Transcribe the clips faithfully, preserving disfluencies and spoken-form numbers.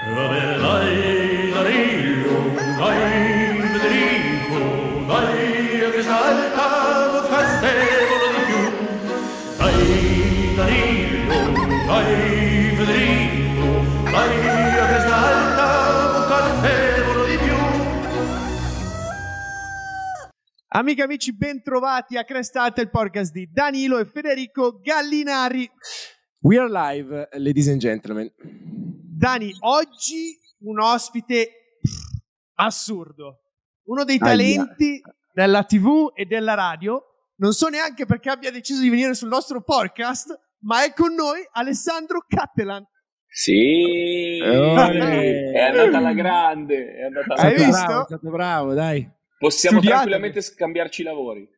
Va bene, dai, Darillo, dai, Federico, dai, a che salta, podcastevolo di più. Dai, Darillo, dai, Federico, dai, a che salta, podcastevolo di più. Amiche e amici, ben trovati a Cresta Alta, il podcast di Danilo e Federico Gallinari. We are live, ladies and gentlemen. Dani, oggi un ospite assurdo, uno dei talenti Aia. della tivù e della radio. Non so neanche perché abbia deciso di venire sul nostro podcast, ma è con noi Alessandro Cattelan. Sì, oh, è andata alla grande. È andata alla Hai grande. visto? Bravo, è stato bravo, dai. Possiamo Studiate. tranquillamente scambiarci i lavori.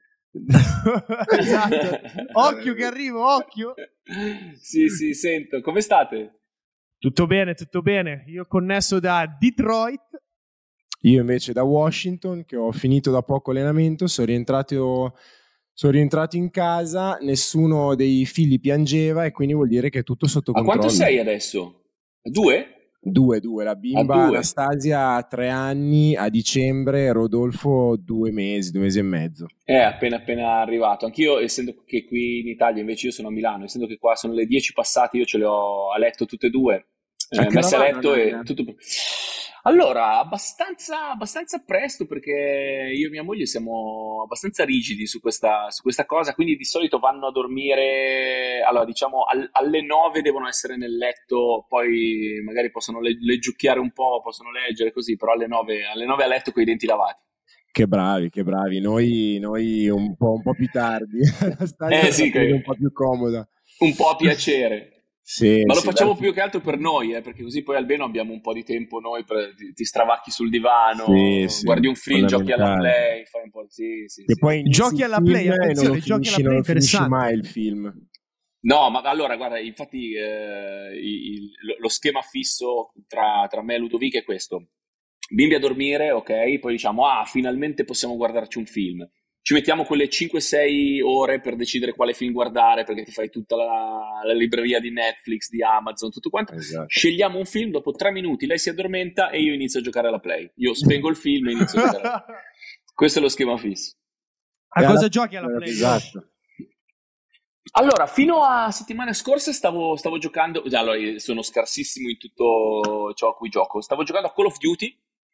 Esatto. Occhio che arrivo, occhio. Sì, sì, sento. Come state? Tutto bene, tutto bene. Io connesso da Detroit. Io invece da Washington, che ho finito da poco allenamento, sono rientrato, sono rientrato in casa, nessuno dei figli piangeva e quindi vuol dire che è tutto sotto A controllo. quanto sei adesso? Due? Due, due. La bimba A due. Anastasia ha tre anni, a dicembre, Rodolfo due mesi, due mesi e mezzo. È appena appena arrivato. Anch'io, essendo che qui in Italia, invece io sono a Milano, essendo che qua sono le dieci passate, io ce le ho a letto tutte e due. Cioè, Eh, messe a letto e eh. tutto. Allora, abbastanza, abbastanza presto, perché io e mia moglie siamo abbastanza rigidi su questa, su questa cosa, quindi di solito vanno a dormire, allora diciamo al, alle nove devono essere nel letto, poi magari possono le, leggiucchiare un po', possono leggere così, però alle nove, alle nove a letto con i denti lavati. Che bravi, che bravi. Noi, noi un, po', un po' più tardi. Eh sì, che... un po' più comoda. Un po' a piacere. Sì, ma lo sì, facciamo dai. Più che altro per noi, eh, perché così poi almeno abbiamo un po' di tempo noi, per, ti, ti stravacchi sul divano, sì, sì, guardi un film, giochi alla play, fai un po', sì, sì, e sì. poi Giochi alla play, attenzione, giochi alla play, non finisce interessante. mai il film. No, ma allora guarda, infatti eh, il, lo schema fisso tra, tra me e Ludovico è questo: bimbi a dormire, ok, poi diciamo ah finalmente possiamo guardarci un film. Ci mettiamo quelle cinque sei ore per decidere quale film guardare, perché ti fai tutta la, la libreria di Netflix, di Amazon, tutto quanto. Esatto. Scegliamo un film, dopo tre minuti lei si addormenta e io inizio a giocare alla play. Io spengo il film e inizio a giocare alla play. Questo è lo schema fisso. A cosa alla... giochi alla play? Esatto. Allora, fino a settimane scorse stavo, stavo giocando, allora sono scarsissimo in tutto ciò a cui gioco, stavo giocando a Call of Duty,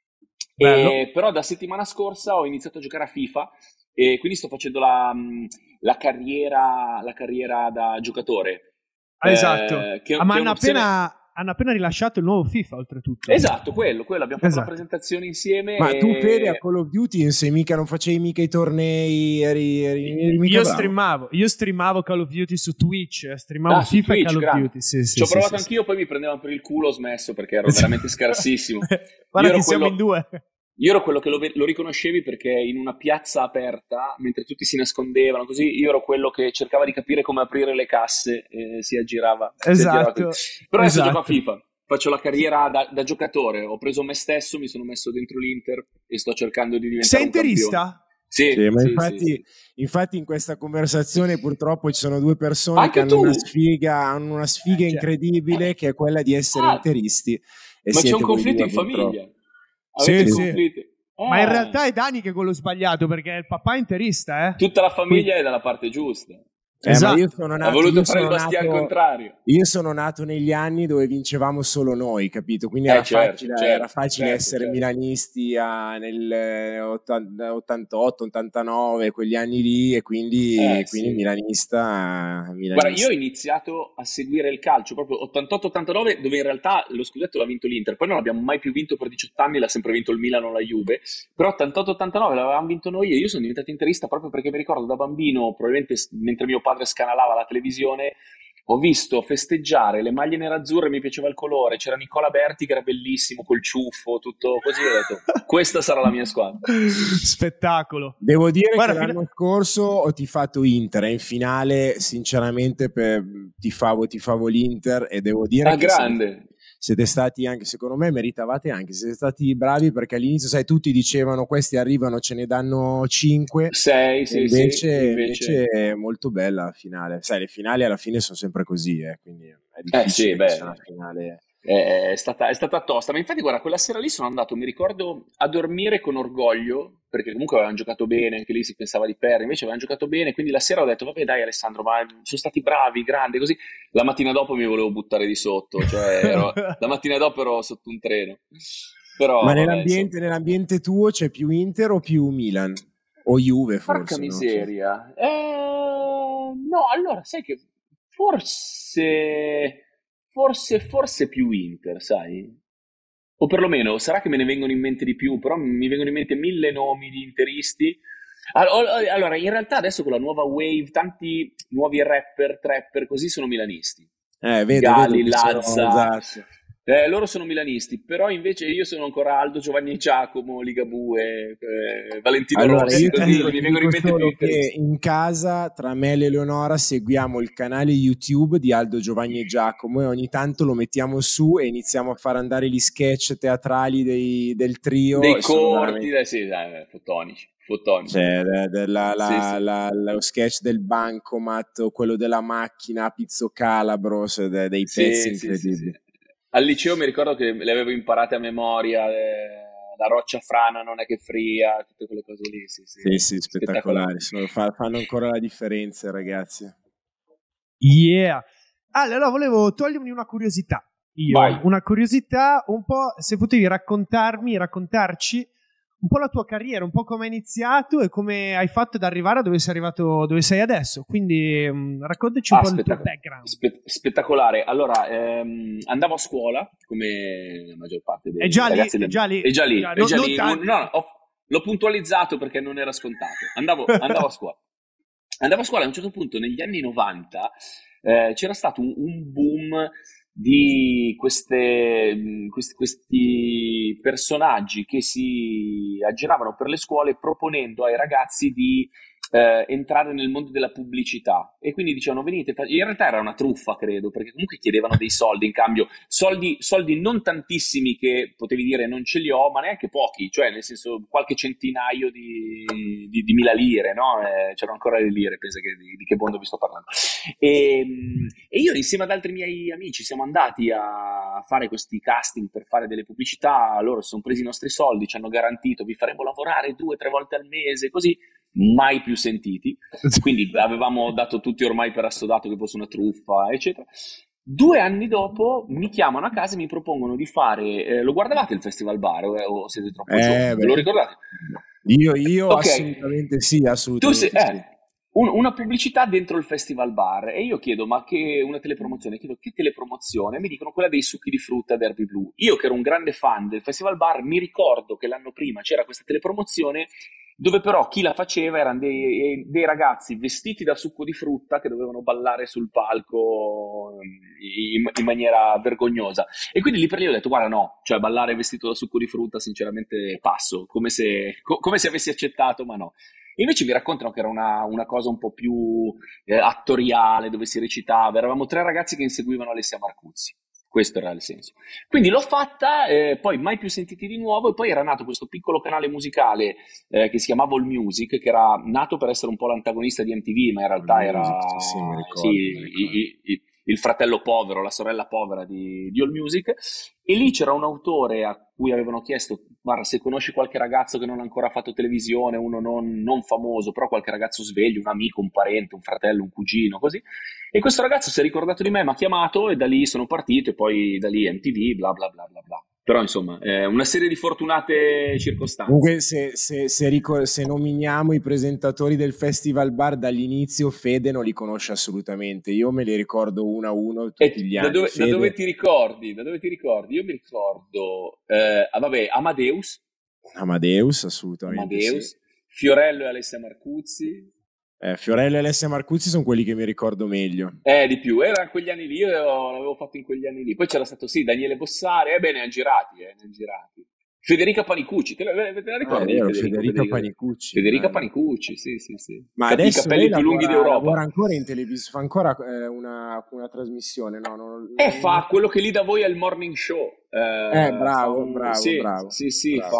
e, però da settimana scorsa ho iniziato a giocare a FIFA e quindi sto facendo la, la, carriera, la carriera da giocatore. Ah, esatto, eh, che, ah, ma che hanno, appena, hanno appena rilasciato il nuovo FIFA oltretutto. Esatto, quello, quello. abbiamo fatto esatto. la presentazione insieme. Ma e... tu Fede a Call of Duty se mica non facevi mica i tornei eri, eri, eri mica io bravo. streamavo io streamavo Call of Duty su Twitch, streamavo ah, FIFA Twitch, e Call grande. of Duty sì, sì, ci ho sì, provato sì, anch'io sì. Poi mi prendevano per il culo, ho smesso perché ero veramente scarsissimo. Guarda io che siamo quello... in due. Io ero quello che lo, lo riconoscevi perché in una piazza aperta, mentre tutti si nascondevano così, io ero quello che cercava di capire come aprire le casse e si aggirava. Esatto. Si aggirava così. Però adesso esatto. gioco a FIFA, faccio la carriera da, da giocatore, ho preso me stesso, mi sono messo dentro l'Inter e sto cercando di diventare Sei un interista? campione. Sì, sì, ma sì, infatti, sì, sì. infatti in questa conversazione purtroppo ci sono due persone Anche che hanno tu? una sfiga, hanno una sfiga Eh, incredibile che è quella di essere Ah, interisti. E ma c'è un siete voi conflitto due, in famiglia. purtroppo. Avete Sì, conflitti? sì. Ah. Ma in realtà è Dani che è quello sbagliato, perché il papà è interista, eh? Tutta la famiglia è dalla parte giusta. Eh, esatto. ma io sono nato, Ha voluto io fare sono il bastian nato, contrario. Io sono nato negli anni dove vincevamo solo noi, capito? Quindi Eh, era certo, facile, certo, era facile certo, essere certo. milanisti a, nel eh, ottantotto ottantanove, quegli anni lì, e quindi, Eh, quindi sì. milanista, milanista. Guarda, io ho iniziato a seguire il calcio proprio ottantotto ottantanove, dove in realtà lo scudetto l'ha vinto l'Inter, poi non l'abbiamo mai più vinto per diciotto anni, l'ha sempre vinto il Milan o la Juve, però ottantotto ottantanove l'avevamo vinto noi e io sono diventato interista proprio perché mi ricordo da bambino, probabilmente mentre mio padre scanalava la televisione, ho visto festeggiare le maglie nerazzurre, mi piaceva il colore, c'era Nicola Berti che era bellissimo col ciuffo, tutto così, ho detto questa sarà la mia squadra. Spettacolo. Devo dire Guarda, che fino... l'anno scorso ho tifato Inter e in finale sinceramente per, tifavo, tifavo l'Inter e devo dire ah, che grande. Siete, siete stati anche, secondo me meritavate anche, siete stati bravi perché all'inizio sai tutti dicevano questi arrivano ce ne danno cinque, sei, sì, invece, sì, invece... invece è molto bella la finale, sai le finali alla fine sono sempre così, eh, quindi è difficile eh sì, che beh. sia una finale. è stata, è stata tosta, ma infatti guarda, quella sera lì sono andato, mi ricordo, a dormire con orgoglio, perché comunque avevano giocato bene, anche lì si pensava di perdere, invece avevano giocato bene, quindi la sera ho detto, vabbè dai Alessandro, ma sono stati bravi, grandi, così. La mattina dopo mi volevo buttare di sotto, cioè ero- la mattina dopo ero sotto un treno. Però Ma vabbè, nell'ambiente, insomma. nell'ambiente tuo c'è più Inter o più Milan? O Juve Porca forse, non lo so. miseria. Eh, no, allora, sai che forse, forse, forse più Inter, sai? O perlomeno, sarà che me ne vengono in mente di più, però mi vengono in mente mille nomi di interisti. Al- o- Allora, in realtà adesso con la nuova wave, tanti nuovi rapper, trapper, così sono milanisti. Eh, vedo, vedo Gali, che sono, Lazza, esatto. eh, loro sono milanisti, però invece io sono ancora Aldo, Giovanni e Giacomo, Ligabue, eh, Valentino Allora, Rossi, io ti così dico, mi ti vengono in dico mente più solo che interisti. in casa, tra me e Eleonora, seguiamo il canale YouTube di Aldo, Giovanni e Giacomo e ogni tanto lo mettiamo su e iniziamo a far andare gli sketch teatrali dei- del trio Dei e sono corti, veramente... eh, sì, dai, fotonici, fotonici. Cioè, de- de- la- Sì, la- sì. la- lo sketch del bancomat o quello della macchina a Pizzo Calabro, cioè, de- dei pezzi Sì, sì, sì, sì. incredibili. Al liceo mi ricordo che le avevo imparate a memoria, eh, la roccia frana non è che fria, tutte quelle cose lì, sì, sì, Sì, sì, spettacolare. spettacolari. Sono- fa- fanno ancora la differenza, ragazzi. Yeah. Allora, volevo togliermi una curiosità. Io, Vai. una curiosità, un po' se potevi raccontarmi, raccontarci un po' la tua carriera, un po' come hai iniziato e come hai fatto ad arrivare a dove sei arrivato, dove sei adesso. Quindi mh, raccontaci un Ah, po' il tuo spettac- background. spe- spettacolare. Allora, ehm, andavo a scuola, come la maggior parte dei È già lì, ragazzi è del... già lì. È già lì, Già, è no- già non lì. Un- tanti. no, no, ho- l'ho puntualizzato perché non era scontato. Andavo, andavo a scuola. Andavo a scuola e a un certo punto, negli anni novanta, eh, c'era stato un, un boom di queste, mh, questi, questi personaggi che si aggiravano per le scuole proponendo ai ragazzi di eh, entrare nel mondo della pubblicità e quindi dicevano venite, fa-". In realtà era una truffa credo perché comunque chiedevano dei soldi in cambio, soldi, soldi non tantissimi che potevi dire non ce li ho ma neanche pochi, cioè nel senso qualche centinaio di, di, di mila lire, no? Eh, c'erano ancora le lire, pensa che, di, di che mondo vi sto parlando. E, e io insieme ad altri miei amici siamo andati a fare questi casting per fare delle pubblicità, loro si sono presi i nostri soldi, ci hanno garantito vi faremo lavorare due o tre volte al mese, così mai più sentiti, quindi avevamo dato tutti ormai per assodato che fosse una truffa, eccetera. Due anni dopo mi chiamano a casa e mi propongono di fare, eh, lo guardavate il Festival Bar o, o siete troppo Eh, giovani? Ve beh. lo ricordate? Io, io Ok. assolutamente sì, Tu sei, assolutamente sì. eh, un- una pubblicità dentro il Festival Bar e io chiedo ma che una telepromozione, chiedo che telepromozione, mi dicono quella dei succhi di frutta Derby Blue. Io che ero un grande fan del Festival Bar mi ricordo che l'anno prima c'era questa telepromozione dove però chi la faceva erano dei, dei ragazzi vestiti da succo di frutta che dovevano ballare sul palco in, in maniera vergognosa e quindi lì per lì ho detto guarda no, cioè ballare vestito da succo di frutta sinceramente passo, come se, co- come se avessi accettato ma no. Invece mi raccontano che era una, una cosa un po' più eh, attoriale, dove si recitava. Eravamo tre ragazzi che inseguivano Alessia Marcuzzi. Questo era il senso. Quindi l'ho fatta, eh, poi mai più sentiti di nuovo, e poi era nato questo piccolo canale musicale eh, che si chiamava All Music, che era nato per essere un po' l'antagonista di M T V, ma in realtà All era Music, sì, mi ricordo, sì, mi ricordo. i- i- il fratello povero, la sorella povera di, di All Music. E lì c'era un autore a cui avevano chiesto, guarda, se conosci qualche ragazzo che non ha ancora fatto televisione, uno non, non famoso, però qualche ragazzo sveglio, un amico, un parente, un fratello, un cugino, così. E questo ragazzo si è ricordato di me, mi ha chiamato e da lì sono partito e poi da lì M T V, bla bla bla bla bla. Però insomma, è una serie di fortunate circostanze. Comunque se, se, se, ricor- se nominiamo i presentatori del Festival Bar dall'inizio, Fede non li conosce assolutamente. Io me li ricordo uno a uno tutti E gli da anni. dove, da Fede- dove ti ricordi? Da dove ti ricordi? Io mi ricordo, eh, ah, vabbè, Amadeus, Amadeus, assolutamente Amadeus, sì. Fiorello e Alessia Marcuzzi. Eh, Fiorello e Alessia Marcuzzi sono quelli che mi ricordo meglio. Eh, di più, era in quegli anni lì, io l'avevo fatto in quegli anni lì. Poi c'era stato, sì, Daniele Bossari, e eh, beh, ne ha girati, eh, ne ha girati. Federica Panicucci, te la, te la Ah, è ricordi? vero, Federico? Federica Panicucci. Federica eh. Panicucci, sì, sì, sì. Ma Cap- I adesso capelli lei più lunghi lavora, d'Europa. lavora ancora in televisione, fa ancora eh, una, una trasmissione, no? Non, E non- fa quello che lì da voi è il morning show. Eh, Eh, bravo, fa un- bravo, sì, bravo, sì, sì, bravo. fa,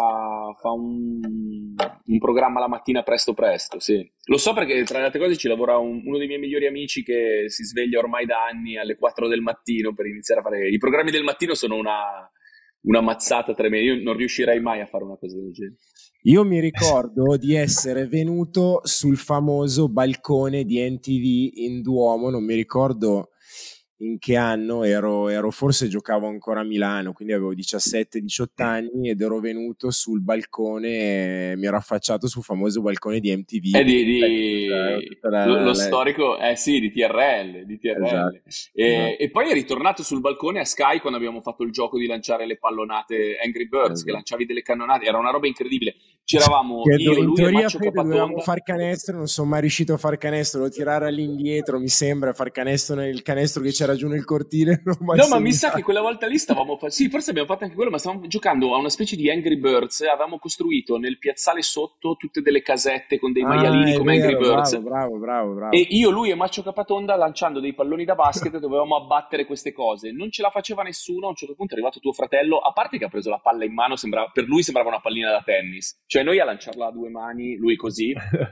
fa un, un programma la mattina presto presto, sì. Lo so perché tra le altre cose ci lavora un, uno dei miei migliori amici che si sveglia ormai da anni alle quattro del mattino per iniziare a fare... I programmi del mattino sono una, una mazzata tremenda, io non riuscirei mai a fare una cosa del genere. Io mi ricordo di essere venuto sul famoso balcone di M T V in Duomo, non mi ricordo in che anno, ero, ero forse giocavo ancora a Milano, quindi avevo diciassette diciotto anni ed ero venuto sul balcone, e mi ero affacciato sul famoso balcone di M T V. Eh, di, di... La, lo, lo storico, eh sì, di T R L, di T R L. Esatto. E, Esatto. e poi è ritornato sul balcone a Sky quando abbiamo fatto il gioco di lanciare le pallonate Angry Birds, esatto. Che lanciavi delle cannonate, era una roba incredibile. C'eravamo che io, in lui teoria e Maccio Capatonda. Dovevamo far canestro, non sono mai riuscito a far canestro, lo tirare all'indietro, mi sembra, far canestro nel canestro che c'era giù nel cortile. Non mai no, segnato. Ma mi sa che quella volta lì stavamo fa- sì, forse abbiamo fatto anche quello, ma stavamo giocando a una specie di Angry Birds. Avevamo costruito nel piazzale sotto tutte delle casette con dei Ah, maialini è come vero, Angry Birds. bravo, bravo, bravo, bravo. E io, lui e Maccio Capatonda lanciando dei palloni da basket dovevamo abbattere queste cose. Non ce la faceva nessuno. A un certo punto è arrivato tuo fratello, a parte che ha preso la palla in mano, sembrava, per lui sembrava una pallina da tennis. Cioè noi a lanciarla a due mani, lui così.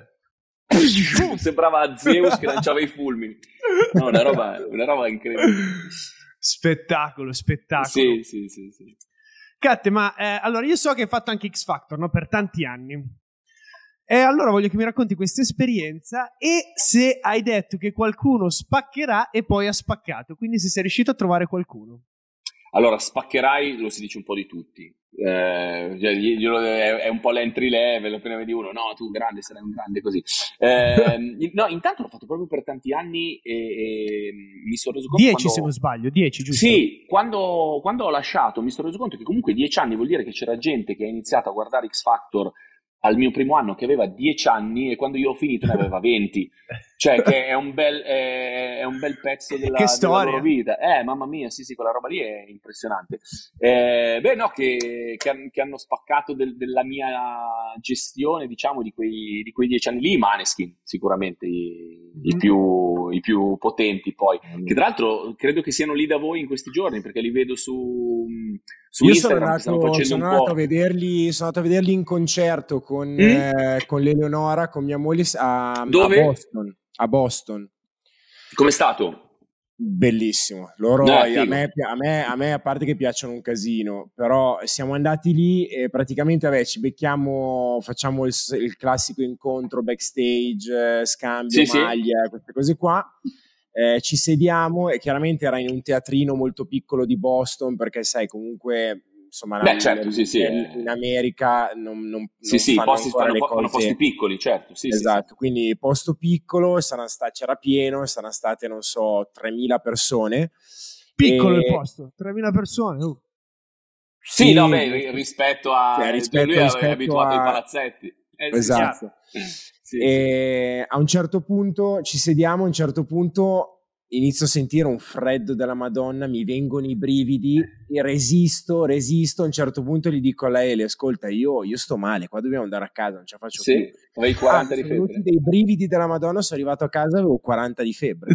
Sembrava Zeus che lanciava i fulmini. No, una roba, una roba incredibile. Spettacolo, spettacolo. Sì, sì, sì, sì. Catte, ma eh, allora io so che hai fatto anche X Factor, no? Per tanti anni. E allora voglio che mi racconti questa esperienza e se hai detto che qualcuno spaccherà e poi ha spaccato, quindi se sei riuscito a trovare qualcuno. Allora, spaccherai, lo si dice un po' di tutti. Eh, cioè, glielo, è, è un po' l'entry level, appena vedi uno, no, tu grande, sarai un grande così. Eh, no, intanto l'ho fatto proprio per tanti anni e, e mi sono reso conto dieci quando... se non sbaglio, dieci, giusto? Sì, quando, quando ho lasciato mi sono reso conto che comunque dieci anni vuol dire che c'era gente che ha iniziato a guardare X Factor al mio primo anno che aveva dieci anni e quando io ho finito ne aveva venti. Cioè che è un bel, è, è un bel pezzo della, che storia. della loro vita. Eh, mamma mia, sì, sì, quella roba lì è impressionante. Eh, beh, no, che, che, han, che hanno spaccato del, della mia gestione, diciamo, di quei, di quei dieci anni lì, i Maneskin, sicuramente, i, mm. i, più, i più potenti poi. Mm. Che tra l'altro credo che siano lì da voi in questi giorni, perché li vedo su... Su Io Instagram sono andato, facendo sono un andato po'. a vederli, sono andato a vederli in concerto con, mm? eh, con l'Eleonora, con mia moglie a, Dove? a Boston. A Boston. Com'è stato? Bellissimo. Loro no, a, me, a, me, a me a parte che piacciono un casino, però siamo andati lì e praticamente vabbè, ci becchiamo, facciamo il, il classico incontro backstage, eh, scambio sì, maglia, sì. queste cose qua. Eh, ci sediamo e chiaramente era in un teatrino molto piccolo di Boston perché sai comunque insomma Beh, la, certo, la, sì, sì, in America non, non, sì, non sì, fanno posti, ancora fanno, le fanno cose posti piccoli, certo, sì, esatto, sì, sì. Quindi posto piccolo, saranno sta- c'era pieno, saranno state non so tremila persone piccolo e... il posto, tremila persone uh. sì, sì, no, beh, rispetto a cioè, rispetto, lui rispetto è abituato a... ai palazzetti eh, esatto sì, sì, e sì. A un certo punto ci sediamo, a un certo punto inizio a sentire un freddo della Madonna, mi vengono i brividi e resisto, resisto, a un certo punto gli dico a la Ele, ascolta io, io sto male, qua dobbiamo andare a casa, non ce la faccio sì, più. avevi quaranta ah, di sono febbre. venuti dei brividi della Madonna, sono arrivato a casa, avevo quaranta di febbre.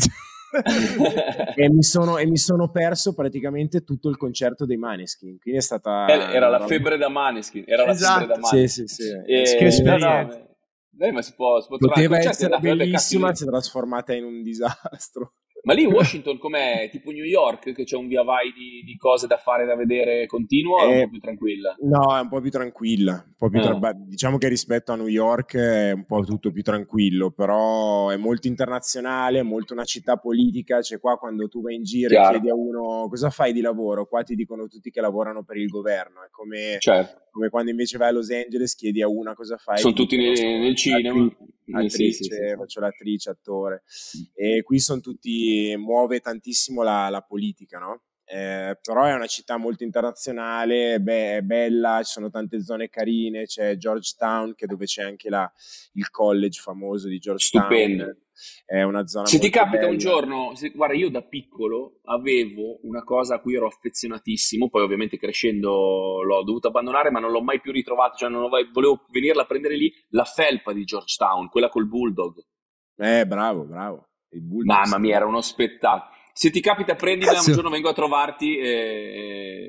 e, mi sono, e mi sono perso praticamente tutto il concerto dei Maneskin, quindi è stata... Era la febbre da Maneskin, era la esatto. febbre da Maneskin. Sì, sì, sì. E... che esperienza. No, no, Beh, ma si può, si può poteva tornare. essere bellissima, si è trasformata in un disastro. Ma lì Washington com'è? Tipo New York, che c'è un via vai di, di cose da fare, da vedere continuo, o è un po' più tranquilla? No, è un po' più tranquilla. Un po' più tra... ah. Diciamo che rispetto a New York è un po' tutto più tranquillo, però è molto internazionale, è molto una città politica. Cioè qua quando tu vai in giro Chiaro. E chiedi a uno cosa fai di lavoro, qua ti dicono tutti che lavorano per il governo. È come, certo. come quando invece vai a Los Angeles, chiedi a una cosa fai. Sono tutti nel, nel cinema. Attrice, sì, sì, sì, faccio l'attrice, attore. E qui sono tutti, muove tantissimo la, la politica, no? Eh, però è una città molto internazionale, beh, è bella, ci sono tante zone carine, c'è Georgetown che dove c'è anche la, il college famoso di Georgetown. Stupendo. È una zona se molto ti capita bella. Un giorno, se, guarda, io da piccolo avevo una cosa a cui ero affezionatissimo, poi ovviamente crescendo l'ho dovuto abbandonare, ma non l'ho mai più ritrovato, cioè non mai, volevo venirla a prendere lì, la felpa di Georgetown, quella col bulldog. Eh, bravo, bravo. Il bulldog, mamma sì. mia, era uno spettacolo. Se ti capita prendila, un giorno vengo a trovarti e...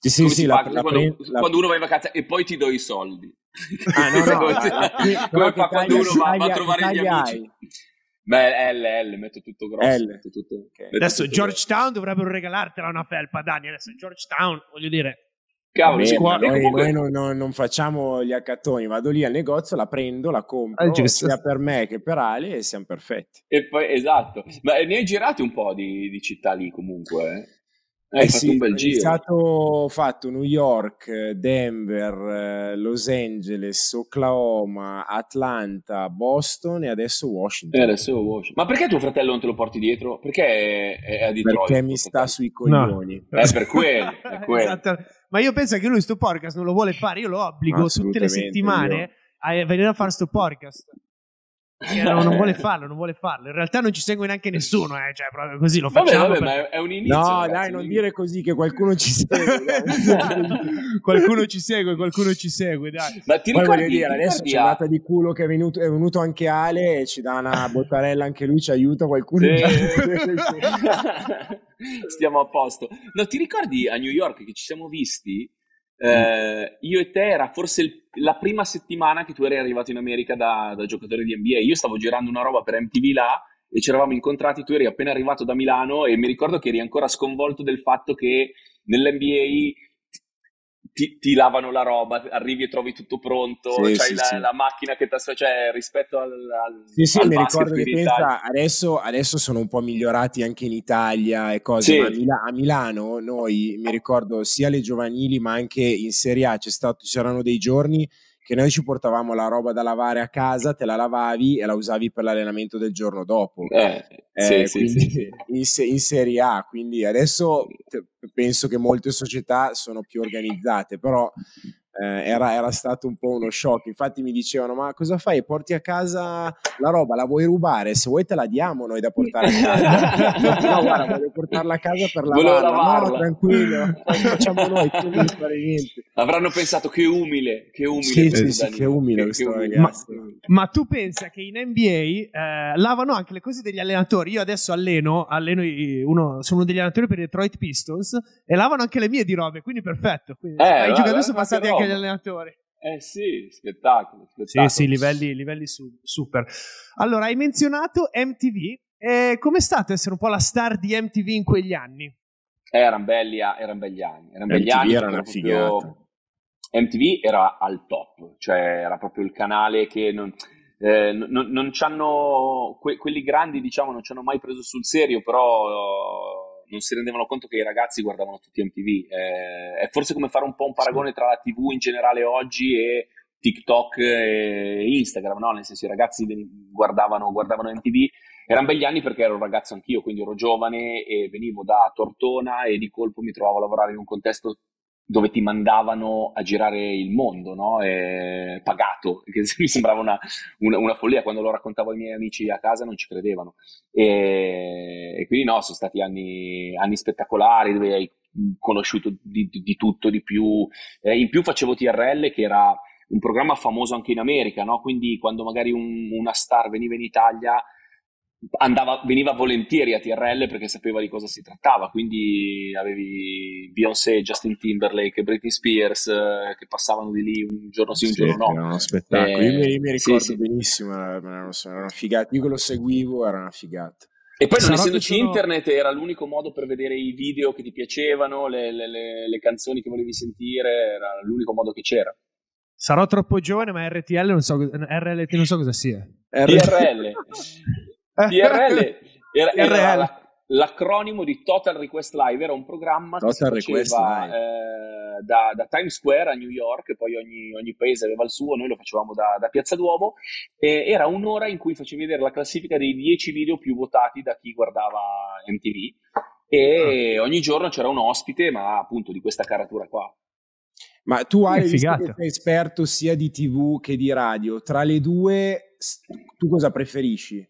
Sì, sì, Come sì, si la, fa la quando, pre- la- quando uno va in vacanza e poi ti do i soldi. Ah, no, no, Come la- si- la pre- però come che fa quando taglia, uno che va, va a taglia, che trovare gli taglia amici. hai? Beh, L, L, metto tutto grosso, L. metto tutto, Ok. metto Adesso tutto Georgetown dovrebbero regalartela una felpa, Dani. Adesso Georgetown, voglio dire, grosso. Cavolo, Vabbè, sì, ma scuola- e noi, comunque... noi non, non- non facciamo gli accattoni, vado lì al negozio, la prendo, la è compro, giusto. sia per me che per Ale e siamo perfetti. E poi, esatto, ma ne hai girati un po' di, di città lì comunque, eh? Hai Eh fatto sì, un bel ho giro. iniziato, ho fatto New York, Denver, eh, Los Angeles, Oklahoma, Atlanta, Boston e adesso E Washington. adesso Washington. Ma perché tuo fratello non te lo porti dietro? Perché è, è a Detroit? Perché tuo mi sta fratello? sui No. coglioni. È per quello, è quello. Esatto. Ma io penso che lui sto podcast non lo vuole fare. Io lo obbligo No, tutte le assolutamente, settimane io- a venire a fare sto podcast. Perché non, non vuole farlo, non vuole farlo. In realtà non ci segue neanche nessuno, eh. Cioè, proprio così lo Vabbè, facciamo. vabbè, per- ma è, è un inizio, No, ragazzi, dai, un non inizio. dire così che qualcuno ci segue. dai. qualcuno ci segue, qualcuno ci segue, dai. Ma ti Poi ricordi, voglio dire, ti adesso ricordi c'è a- andata di culo che è venuto, è venuto anche Ale e ci dà una bottarella anche lui, ci aiuta qualcuno. Sì. Stiamo a posto. No, ti ricordi a New York che ci siamo visti? Eh, io e te era forse il- la prima settimana che tu eri arrivato in America da, da giocatore di N B A. Io stavo girando una roba per M T V là e ci eravamo incontrati. Tu eri appena arrivato da Milano e mi ricordo che eri ancora sconvolto del fatto che nell'N B A ti, ti lavano la roba, arrivi e trovi tutto pronto, Sì, c'hai sì, la, sì. la macchina che ti aspetta, cioè rispetto al, al, Sì, sì, al mi basket ricordo qui che in Italia. pensa, adesso, adesso sono un po' migliorati anche in Italia e cose, Sì. ma a, Mila- a Milano noi, mi ricordo, sia le giovanili ma anche in Serie A c'è stato, c'erano dei giorni che noi ci portavamo la roba da lavare a casa, te la lavavi e la usavi per l'allenamento del giorno dopo. Eh, sì, Eh, sì, quindi sì, sì. in, se- in Serie A, quindi adesso te- penso che molte società sono più organizzate, però eh, era, era stato un po' uno shock. Infatti mi dicevano: ma cosa fai? Porti a casa la roba, la vuoi rubare? Se vuoi te la diamo noi da portare a casa. No, guarda, voglio portarla a casa per Volevo lavarla. No, lavarla. tranquillo, facciamo noi, tu non devi fare niente. Avranno pensato che umile, che umile Sì, questo sì, sì, Danilo, che umile che- questo che umile. ragazzo. Ma tu pensa che in N B A eh, lavano anche le cose degli allenatori? Io adesso alleno, alleno i- uno, sono uno degli allenatori per i Detroit Pistons e lavano anche le mie di robe, quindi perfetto. Quindi, Eh, ai guarda, giocatori guarda sono che passati anche roba. agli allenatori. Eh sì, spettacolo, Sì, spettacolo. sì, livelli, livelli su- super. Allora, hai menzionato M T V. E com'è stato essere un po' la star di M T V in quegli anni? Eh, erano belli, erano belli anni, erano belli M T V anni era perché una proprio- figata. M T V era al top, cioè era proprio il canale che non, eh, non, non ci hanno, que- quelli grandi diciamo non ci hanno mai preso sul serio, però eh, non si rendevano conto che i ragazzi guardavano tutti M T V. Eh, è forse come fare un po' un paragone tra la T V in generale oggi e TikTok e Instagram, no? Nel senso i ragazzi veni- guardavano, guardavano M T V. Erano begli anni perché ero un ragazzo anch'io, quindi ero giovane e venivo da Tortona e di colpo mi trovavo a lavorare in un contesto dove ti mandavano a girare il mondo, no? E pagato, che mi sembrava una, una, una follia. Quando lo raccontavo ai miei amici a casa non ci credevano. E, e quindi no, sono stati anni, anni spettacolari dove hai conosciuto di, di, di tutto, di più. Eh, in più facevo T R L, che era un programma famoso anche in America, no? Quindi quando magari un, una star veniva in Italia andava, veniva volentieri a T R L perché sapeva di cosa si trattava, quindi avevi Beyoncé, Justin Timberlake, Britney Spears eh, che passavano di lì un giorno sì, un Sì, giorno no. era uno spettacolo. Eh, io, mi, io mi sì, ricordo sì. benissimo, era, era una, era una figata. Io che lo seguivo, era una figata. E poi non Sarò che essendoci sono- internet era l'unico modo per vedere i video che ti piacevano, le, le- le- le canzoni che volevi sentire, era l'unico modo che c'era. Sarò troppo giovane, ma R T L non so, R L T non so cosa sia. T R L. T R L era, era T R L. la- l'acronimo di Total Request Live, era un programma che Total si Request faceva Live. eh, da, da Times Square a New York, e poi ogni, ogni paese aveva il suo, noi lo facevamo da, da Piazza Duomo, e era un'ora in cui facevi vedere la classifica dei dieci video più votati da chi guardava M T V, e ogni giorno c'era un ospite, ma appunto di questa caratura qua. Ma tu Ale, Che visto figata. che sei esperto sia di tivù che di radio, tra le due s- tu cosa preferisci?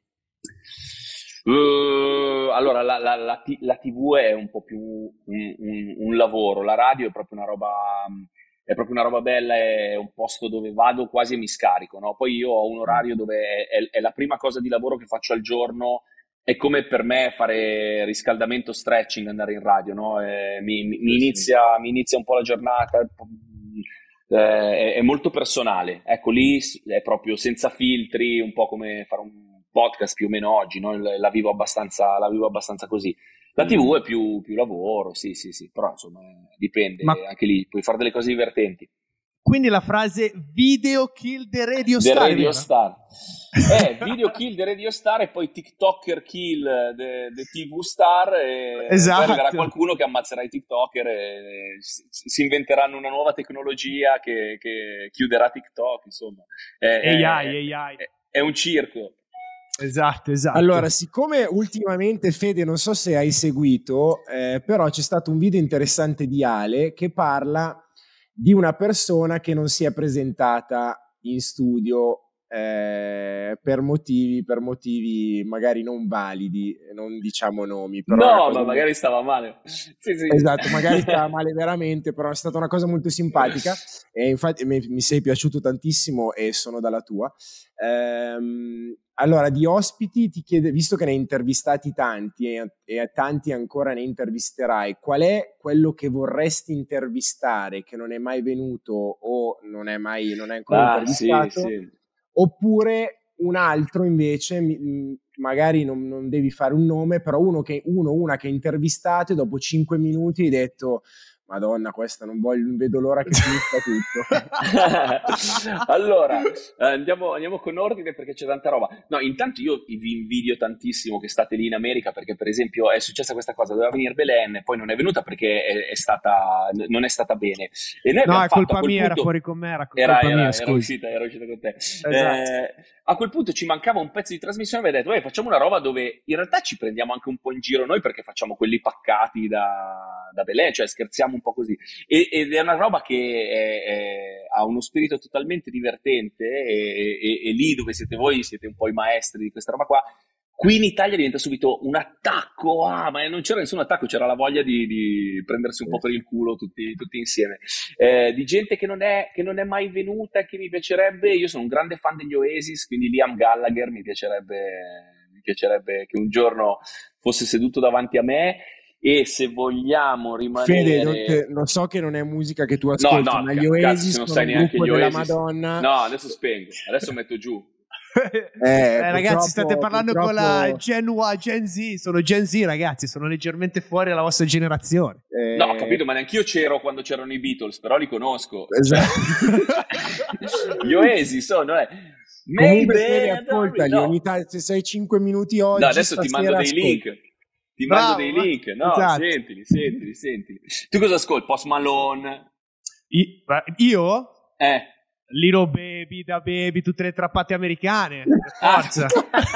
Uh, allora, la, la, la, T- la T V è un po' più un, un- un lavoro, la radio è proprio una roba, è proprio una roba bella, è un posto dove vado quasi e mi scarico, no? Poi io ho un orario dove è, è- è la prima cosa di lavoro che faccio al giorno, è come per me fare riscaldamento, stretching, andare in radio, no? Eh, mi, mi, mi inizia, mi inizia un po' la giornata, eh, è, è molto personale. Ecco, lì è proprio senza filtri, un po' come fare un podcast più o meno oggi, no? La vivo abbastanza, la vivo abbastanza così. La tivù è più, più lavoro, sì, sì, sì, però insomma dipende, Ma... anche lì puoi fare delle cose divertenti. Quindi la frase video kill the radio The star. Radio Star. Eh, video kill the Radio Star e poi TikToker kill the, the T V Star. E esatto. Poi arriverà qualcuno che ammazzerà i TikToker e si, si inventeranno una nuova tecnologia che, che chiuderà TikTok. Insomma, è, A I, è, A I. È, è un circo. Esatto, esatto. Allora, siccome ultimamente, Fede, non so se hai seguito, eh, però c'è stato un video interessante di Ale che parla di una persona che non si è presentata in studio eh, per motivi per motivi magari non validi, non diciamo nomi, però no, ma magari molto... stava male. Sì, sì. Esatto, magari stava male veramente, però è stata una cosa molto simpatica e infatti mi, mi sei piaciuto tantissimo e sono dalla tua. Ehm, allora, di ospiti ti chiedo, visto che ne hai intervistati tanti e, e tanti ancora ne intervisterai, qual è quello che vorresti intervistare che non è mai venuto o non è mai non è ancora ah, intervistato? Sì, sì. Oppure un altro invece, magari non, non devi fare un nome, però uno che uno una che hai intervistato e dopo cinque minuti hai detto Madonna, questa non voglio, non vedo l'ora che finisca tutto. Allora, andiamo, andiamo con ordine perché c'è tanta roba. No, intanto io vi invidio tantissimo che state lì in America perché per esempio è successa questa cosa, doveva venire Belen, poi non è venuta perché è, è stata, non è stata bene. E noi no, è colpa fatto, mia, punto, era fuori con me, era colpa era, mia, era, scusi. Era uscita, era uscita con te. Esatto. Eh, a quel punto ci mancava un pezzo di trasmissione e aveva detto, facciamo una roba dove in realtà ci prendiamo anche un po' in giro noi perché facciamo quelli paccati da, da Belen, cioè scherziamo un po' così. E, ed è una roba che è, è, ha uno spirito totalmente divertente e, e, e lì dove siete voi siete un po' i maestri di questa roba qua. Qui in Italia diventa subito un attacco, ah, ma non c'era nessun attacco, c'era la voglia di, di prendersi un po' per il culo tutti, tutti insieme. Eh, di gente che non, è, che non è mai venuta e che mi piacerebbe, io sono un grande fan degli Oasis, quindi Liam Gallagher mi piacerebbe, mi piacerebbe che un giorno fosse seduto davanti a me. E se vogliamo rimanere... Fede, non, te, non so che non è musica che tu ascolti, no, no, ma gli Oasis non sono sai un gruppo gli della Oasis. Madonna. No, adesso spengo, adesso metto giù. Eh, eh, ragazzi, state parlando purtroppo... con la Gen Y, Gen Z, sono Gen Z, ragazzi, sono leggermente fuori dalla vostra generazione. Eh... No, ho capito, ma neanch'io c'ero quando c'erano i Beatles, però li conosco. Esatto. Gli Oasis sono... Eh. Comunque, Fede, ascoltali, no. Ogni tanto, se sei cinque minuti oggi... No, adesso ti mando dei ascolti. link. Ti Bravo, mando dei link, no, esatto. sentili, sentili, sentili. Tu cosa ascolti? Post Malone? Io? Eh. Little Baby, Da Baby, tutte le trappate americane. Forza.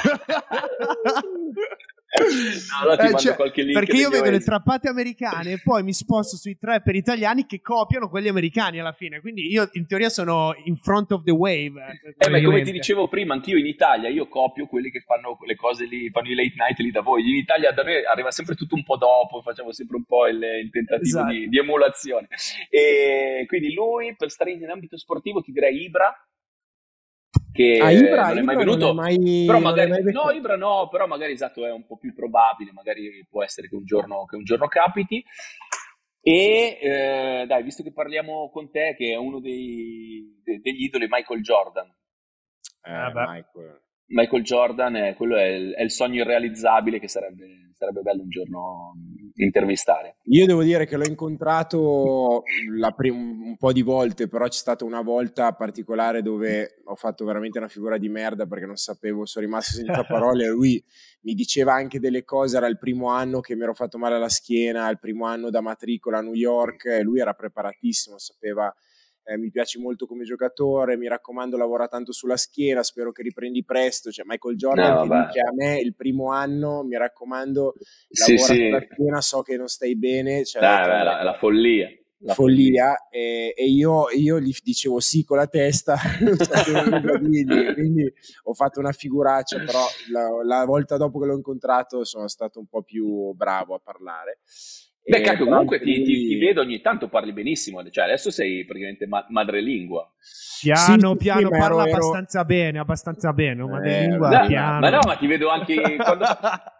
No, allora ti eh, mando cioè, qualche link perché io vedo Oasis. le trappate americane e poi mi sposto sui trapper italiani che copiano quelli americani alla fine, quindi io in teoria sono in front of the wave. Eh, ma come ti dicevo prima, anch'io in Italia io copio quelli che fanno quelle cose lì, fanno i late night lì da voi. In Italia da noi arriva sempre tutto un po' dopo, facciamo sempre un po' il, il tentativo esatto. di, di emulazione. E quindi lui, per stare in ambito sportivo, ti direi Ibra. Che ah, Ibra, non è Ibra mai venuto, non è mai, però magari mai no, Ibra no, però magari esatto è un po' più probabile, magari può essere che un giorno, che un giorno capiti. E eh, dai, visto che parliamo con te, che è uno dei, de, degli idoli, Michael Jordan. Eh, Michael. Michael Jordan, è, quello è il, è il sogno irrealizzabile che sarebbe, sarebbe bello un giorno intervistare. Io devo dire che l'ho incontrato la prim- un po' di volte, però c'è stata una volta particolare dove ho fatto veramente una figura di merda perché non sapevo, sono rimasto senza parole. Lui mi diceva anche delle cose, era il primo anno che mi ero fatto male alla schiena, il primo anno da matricola a New York, e lui era preparatissimo, sapeva... Eh, mi piace molto come giocatore, mi raccomando lavora tanto sulla schiena, spero che riprendi presto, cioè Michael Jordan no, che beh. dice a me il primo anno mi raccomando sì, lavora sì. sulla schiena, so che non stai bene, cioè, Dai, beh, la, la follia la follia, follia. E, e io, io gli dicevo sì con la testa non sapevo dirgli, quindi ho fatto una figuraccia, però la, la volta dopo che l'ho incontrato sono stato un po' più bravo a parlare. Beh, cacchio, comunque ti, ti, ti vedo ogni tanto parli benissimo, cioè adesso sei praticamente ma- madrelingua. Piano, sì, piano, sì, parla ero, abbastanza ero... bene, abbastanza bene, eh, madrelingua, no, piano. Ma no, ma ti vedo anche quando,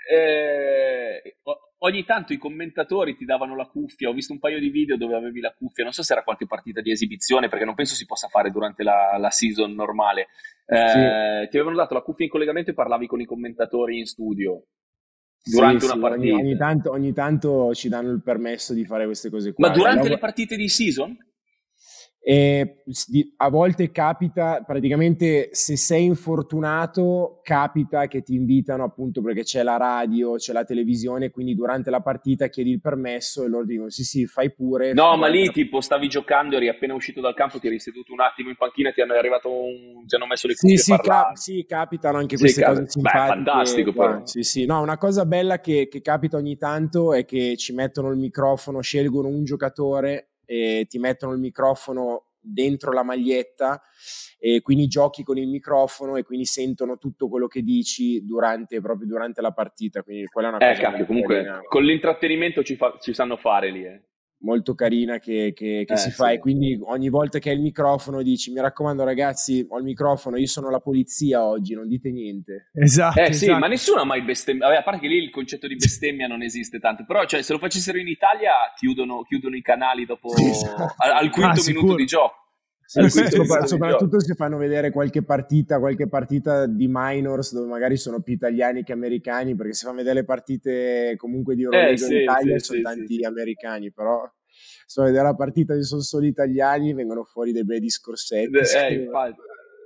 eh, ogni tanto i commentatori ti davano la cuffia. Ho visto un paio di video dove avevi la cuffia, non so se era qualche partita di esibizione, perché non penso si possa fare durante la, la season normale. Eh, Sì. ti avevano dato la cuffia in collegamento e parlavi con i commentatori in studio durante Sì, una sì, ogni, partita. ogni tanto, ogni tanto ci danno il permesso di fare queste cose Ma qua. durante La- le partite di season? E s- di- a volte capita, praticamente se sei infortunato, capita che ti invitano appunto perché c'è la radio, c'è la televisione, quindi durante la partita chiedi il permesso e loro dicono sì sì, fai pure. No, ma durante lì la- tipo stavi giocando, eri appena uscito dal campo, ti eri seduto un attimo in panchina, ti hanno, è arrivato un, ti hanno messo le Sì, cuffie e sì, cap- parlavi. sì, capitano anche Sì, queste cose cavolo. Beh, simpatiche fantastico qua. però. Sì, sì. No, una cosa bella che, che capita ogni tanto è che ci mettono il microfono, scelgono un giocatore e ti mettono il microfono dentro la maglietta e quindi giochi con il microfono e quindi sentono tutto quello che dici durante, proprio durante la partita. Quindi quella è una Eh, cosa cacchio, molto carina. comunque con l'intrattenimento ci, fa- ci sanno fare lì, eh. Molto carina che, che- che Eh, si sì. fa e quindi ogni volta che hai il microfono dici mi raccomando ragazzi ho il microfono, io sono la polizia oggi, non dite niente. Esatto, Eh sì, esatto. ma nessuno ha mai bestemmiato. Vabbè, a parte che lì il concetto di bestemmia non esiste tanto, però cioè, se lo facessero in Italia chiudono, chiudono i canali dopo Esatto. al, al quinto Ah, minuto sicuro. di gioco. Sì, Al sì, quinto sopra- minuto di gioco. soprattutto se fanno vedere qualche partita, qualche partita di minors dove magari sono più italiani che americani, perché se fanno vedere le partite comunque di Eh Eurolega in sì, Italia sì, sono sì, tanti sì, sì. americani, però se fanno vedere la partita e sono solo italiani vengono fuori dei bei discorsetti. Eh, secondo me. infatti.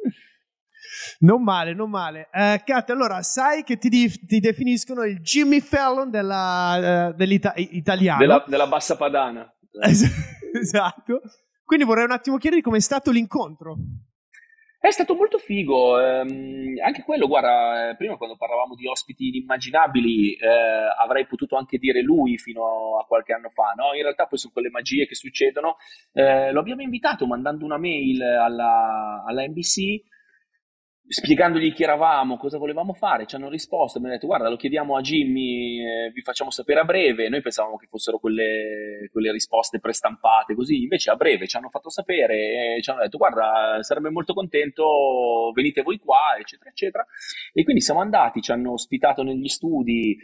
Non male, non male. Eh, Kat, allora, sai che ti, di- ti definiscono il Jimmy Fallon della, eh, dell'italiano. Della, della bassa padana. Esatto. Quindi vorrei un attimo chiederti com'è stato l'incontro. È stato molto figo, ehm, anche quello, guarda, eh, prima quando parlavamo di ospiti inimmaginabili, eh, avrei potuto anche dire lui fino a qualche anno fa, no? In realtà poi sono quelle magie che succedono. Eh, lo abbiamo invitato mandando una mail alla, alla N B C, spiegandogli chi eravamo, cosa volevamo fare, ci hanno risposto, mi hanno detto guarda lo chiediamo a Jimmy, eh, vi facciamo sapere a breve. Noi pensavamo che fossero quelle, quelle risposte prestampate così, invece a breve ci hanno fatto sapere e ci hanno detto guarda sarebbe molto contento, venite voi qua eccetera eccetera, e quindi siamo andati, ci hanno ospitato negli studi.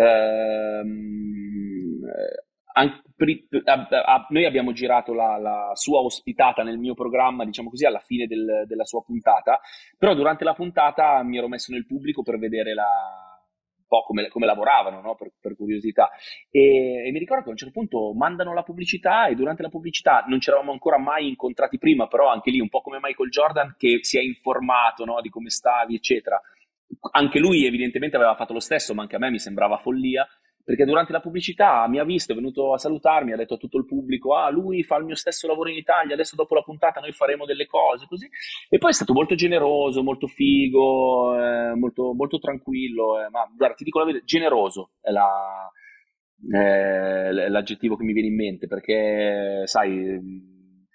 ehm, An- pri- a- a- noi abbiamo girato la, la sua ospitata nel mio programma, diciamo così, alla fine del- della sua puntata, però durante la puntata mi ero messo nel pubblico per vedere la, un po' come, come lavoravano, no? per, per curiosità. E, e mi ricordo che a un certo punto mandano la pubblicità e durante la pubblicità non ci eravamo ancora mai incontrati prima, però anche lì un po' come Michael Jordan che si è informato, no? Di come stavi, eccetera. Anche lui evidentemente aveva fatto lo stesso, ma anche a me mi sembrava follia, perché durante la pubblicità mi ha visto, è venuto a salutarmi, ha detto a tutto il pubblico ah lui fa il mio stesso lavoro in Italia, adesso dopo la puntata noi faremo delle cose così, e poi è stato molto generoso, molto figo, eh, molto, molto tranquillo, eh, ma guarda ti dico la verità, generoso è la, eh, l'aggettivo che mi viene in mente, perché sai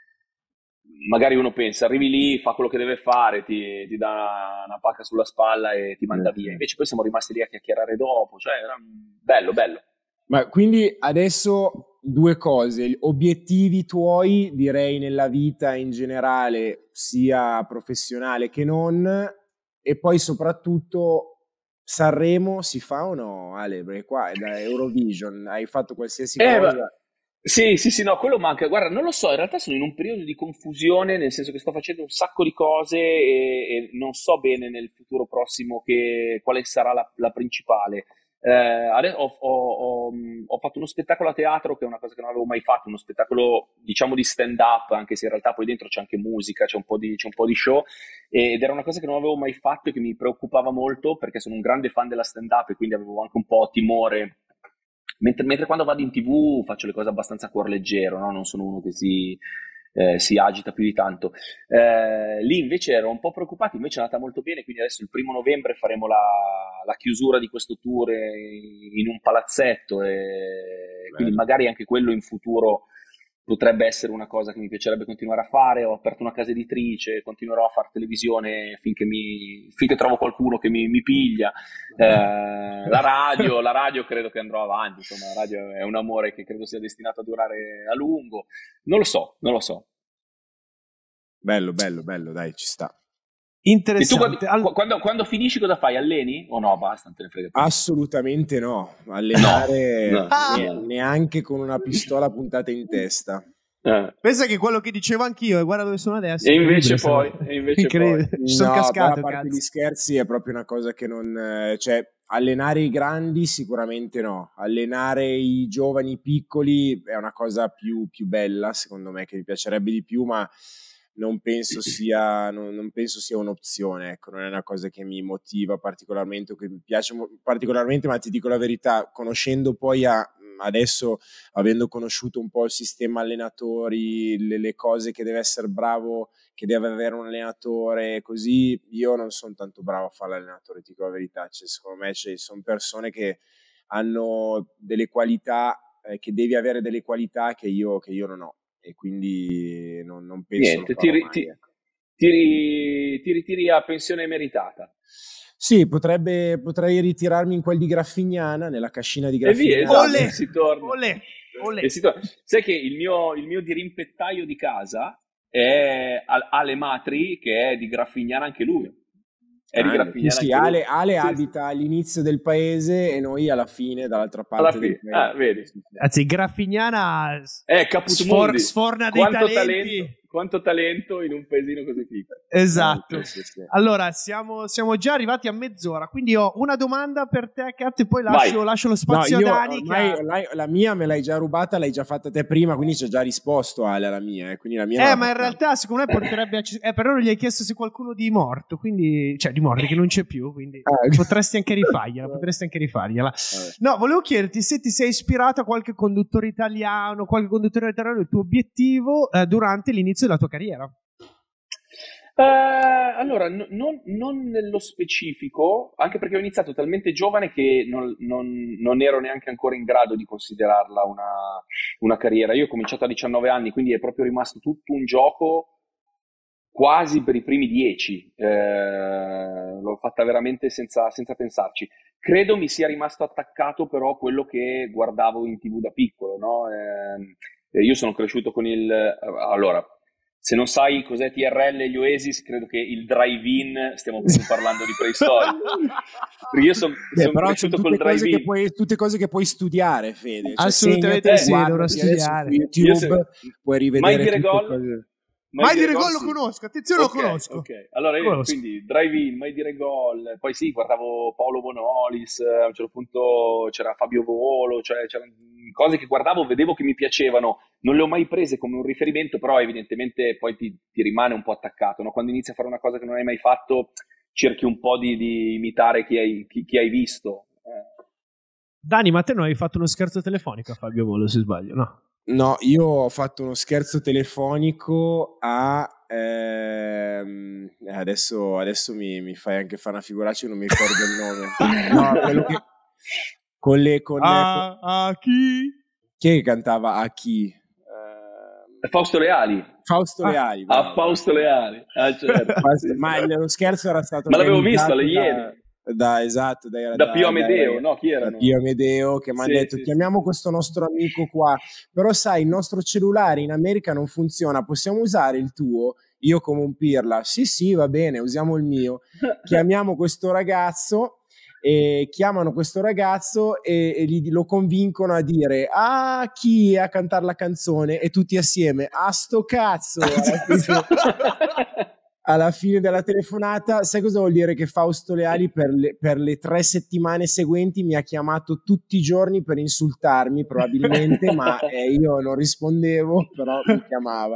magari uno pensa, arrivi lì, fa quello che deve fare, ti, ti dà una pacca sulla spalla e ti manda via. Invece poi siamo rimasti lì a chiacchierare dopo, cioè era bello, bello. Ma quindi adesso due cose, obiettivi tuoi, direi nella vita in generale, sia professionale che non, e poi soprattutto Sanremo si fa o no, Ale? Perché qua è da Eurovision, hai fatto qualsiasi Eh, cosa. ma- sì, sì, sì, no, quello manca. Guarda, non lo so, in realtà sono in un periodo di confusione, nel senso che sto facendo un sacco di cose e, e non so bene nel futuro prossimo che, quale sarà la, la principale. Eh, adesso ho, ho- ho- ho fatto uno spettacolo a teatro che è una cosa che non avevo mai fatto, uno spettacolo diciamo di stand-up, anche se in realtà poi dentro c'è anche musica, c'è un po' di, c'è un po' di show, ed era una cosa che non avevo mai fatto e che mi preoccupava molto perché sono un grande fan della stand-up e quindi avevo anche un po' timore. Mentre, mentre quando vado in tivù faccio le cose abbastanza a cuor leggero, no? Non sono uno che si, eh, si agita più di tanto. Eh, lì invece ero un po' preoccupato, invece è andata molto bene, quindi adesso il primo novembre faremo la, la chiusura di questo tour in un palazzetto e quindi Bello. magari anche quello in futuro potrebbe essere una cosa che mi piacerebbe continuare a fare. Ho aperto una casa editrice, continuerò a fare televisione finché, mi, finché trovo qualcuno che mi, mi piglia. Eh, la radio, la radio credo che andrò avanti, insomma, la radio è un amore che credo sia destinato a durare a lungo. Non lo so, non lo so. Bello, bello, bello, dai, ci sta. Interessante. E tu All- quando, quando, quando finisci cosa fai? Alleni? O no, basta, non te ne frega più. Assolutamente no, allenare No, no, ne- no. neanche con una pistola puntata in testa. Eh. Pensa che è quello che dicevo anch'io, e guarda dove sono adesso. E invece Incredibile, poi, se no. e invece Incredibile. poi. Ci sono No, cascato, però a parte cazzo. gli scherzi è proprio una cosa che non... eh, cioè, allenare i grandi sicuramente no, allenare i giovani piccoli è una cosa più, più bella, secondo me, che mi piacerebbe di più, ma non penso sia, non, non penso sia un'opzione, ecco, non è una cosa che mi motiva particolarmente o che mi piace mo- particolarmente, ma ti dico la verità, conoscendo poi a, adesso, avendo conosciuto un po' il sistema allenatori, le, le cose che deve essere bravo, che deve avere un allenatore, così io non sono tanto bravo a fare l'allenatore, ti dico la verità, cioè, secondo me ci sono persone che hanno delle qualità, eh, che devi avere delle qualità che io, che io non ho, e quindi non, non penso Niente, lo ti, farò ri- mai, ti, ecco. ti ri- ti ritiri a pensione meritata. Sì, potrebbe, potrei ritirarmi in quel di Graffignana, nella cascina di E via, Graffignana. esatto, Olè, e si torna. olè, olè. E si torna. Sai che il mio, il mio dirimpettaio di casa è Al- Ale Matri, che è di Graffignana anche lui. È di Grande. Graffignana Sì, sì, anche lui. Ale, Ale Sì, sì. abita all'inizio del paese e noi alla fine, dall'altra Alla parte del fine, paese. ah, vedi. Sì, sì. Anzi, Graffignana Eh, Caput sfor- Mundi. sforna dei Quanto talenti. talento, quanto talento in un paesino così piccolo. Esatto. Sì, sì, sì. Allora, siamo, siamo già arrivati a mezz'ora, quindi ho una domanda per te, Kat, e poi lascio, Vai. lascio lo No, spazio io a Dani. che ormai, ha- ormai la mia me l'hai già rubata, l'hai già fatta te prima, quindi ci ha già risposto Ale alla mia, eh, quindi la mia non Eh, la ma in facciamo. realtà secondo me porterebbe a... Eh, però non gli hai chiesto se qualcuno di morto, quindi... Cioè, di morti, che non c'è più, quindi... Ah, Potresti anche rifargliela, potresti anche rifargliela. Vabbè. No, volevo chiederti se ti sei ispirato a qualche conduttore italiano, qualche conduttore italiano, il tuo obiettivo eh, durante l'inizio della tua carriera. Eh, allora, no- non, non nello specifico, anche perché ho iniziato talmente giovane che non, non- non ero neanche ancora in grado di considerarla una, una carriera. Io ho cominciato a diciannove anni, quindi è proprio rimasto tutto un gioco quasi per i primi dieci. Eh, l'ho fatta veramente senza, senza pensarci. Credo mi sia rimasto attaccato però a quello che guardavo in tivù da piccolo, no? Eh, io sono cresciuto con il... Allora, se non sai cos'è T R L e gli Oasis, credo che il drive-in, stiamo proprio parlando di preistoria. Perché io sono Beh, son però sono cresciuto tutte col cose, che drive-in. puoi, tutte cose che puoi studiare, Fede. Cioè, Assolutamente segnatele, sì, guardati dovrò adesso studiare. su Io YouTube, se- puoi Mai rivedere dire tutte gol? cose. Mai dire gol lo sì. conosco, attenzione, Ok, lo conosco. ok. Allora io Conosco. quindi drive-in, mai dire gol. Poi sì, guardavo Paolo Bonolis, a un certo punto c'era Fabio Volo, cioè c'erano cose che guardavo, vedevo che mi piacevano. Non le ho mai prese come un riferimento, però evidentemente poi ti, ti rimane un po' attaccato, no? Quando inizi a fare una cosa che non hai mai fatto, cerchi un po' di, di imitare chi hai, chi, chi hai visto. Eh. Dani, ma te non hai fatto uno scherzo telefonico a Fabio Volo, se sbaglio, no? No, io ho fatto uno scherzo telefonico a... ehm, eh, adesso adesso mi, mi fai anche fare una figuraccia, non mi ricordo il nome. No, quello che... Con le... Con, Ah, ah, chi? chi è che cantava a chi? Ehm, Fausto Leali. Fausto Ah, Leali. A bravo. Fausto Leali. Ah, certo. Fausto- Sì, Ma sì. lo scherzo era stato Ma l'avevo visto organizzato alle da, Iene. da esatto da, Da Pio Amedeo, no? Chi da erano? Pio Amedeo, che mi hanno Sì, detto sì, chiamiamo sì. questo nostro amico qua, però sai il nostro cellulare in America non funziona, possiamo usare il tuo? Io come un pirla, sì sì va bene, usiamo il mio, chiamiamo questo ragazzo e chiamano questo ragazzo e, e gli, lo convincono a dire ah chi a cantare la canzone e tutti assieme a sto cazzo alla fine, alla fine della telefonata. Sai cosa vuol dire? Che Fausto Leali per le, per le tre settimane seguenti mi ha chiamato tutti i giorni per insultarmi probabilmente, ma eh, io non rispondevo, però mi chiamava.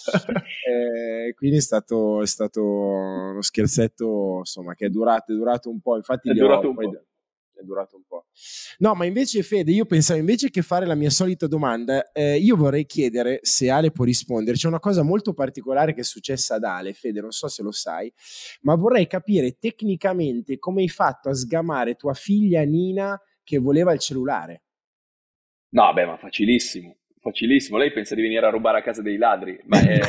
Eh, quindi è stato, è stato uno scherzetto insomma che è durato, è durato un po', infatti È gliel'ho- durato un poi- po'. è durato un po'. No, ma invece Fede, io pensavo invece che fare la mia solita domanda, eh, io vorrei chiedere se Ale può rispondere. C'è una cosa molto particolare che è successa ad Ale, Fede, non so se lo sai, ma vorrei capire tecnicamente come hai fatto a sgamare tua figlia Nina che voleva il cellulare. No, beh, ma facilissimo, facilissimo. Lei pensa di venire a rubare a casa dei ladri, ma è...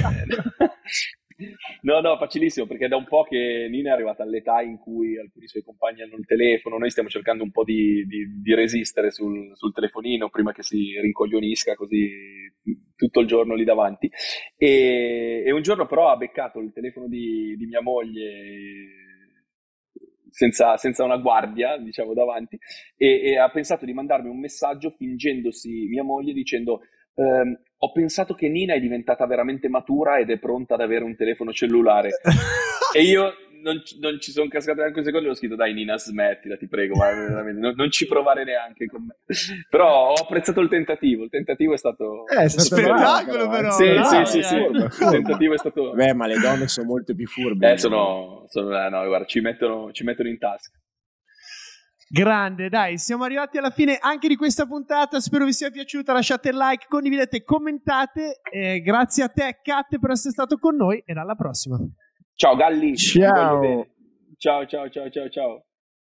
No, no, facilissimo, perché è da un po' che Nina è arrivata all'età in cui alcuni suoi compagni hanno il telefono, noi stiamo cercando un po' di, di- di resistere sul, sul telefonino prima che si rincoglionisca, così tutto il giorno lì davanti. E, e un giorno però ha beccato il telefono di, di mia moglie senza, senza una guardia, diciamo, davanti, e, e ha pensato di mandarmi un messaggio fingendosi mia moglie dicendo ehm, ho pensato che Nina è diventata veramente matura ed è pronta ad avere un telefono cellulare. E io non, non ci sono cascato neanche un secondo e ho scritto dai Nina smettila ti prego, ma veramente, non, non ci provare neanche con me. Però ho apprezzato il tentativo, il tentativo è stato, Eh, è stato spettacolo, bravo, però. sì, bravo, sì, sì, sì, eh. il tentativo è stato Beh, ma le donne sono molto più furbe. eh, sono, sono eh, no, guarda, ci mettono, ci mettono in tasca. Grande, dai, siamo arrivati alla fine anche di questa puntata. Spero vi sia piaciuta. Lasciate il like, condividete, commentate. Eh, grazie a te, Kat, per essere stato con noi. E alla prossima. Ciao Galli, Ciao. ti voglio bene. Ciao, ciao, ciao, ciao, ciao.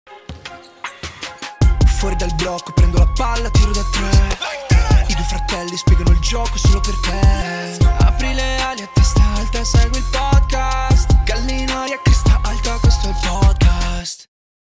Fuori dal blocco prendo la palla, tiro da tre. I due fratelli spiegano il gioco solo per te. Apri le ali a testa alta, segui il podcast. Galli in aria, cresta alta, questo è il podcast.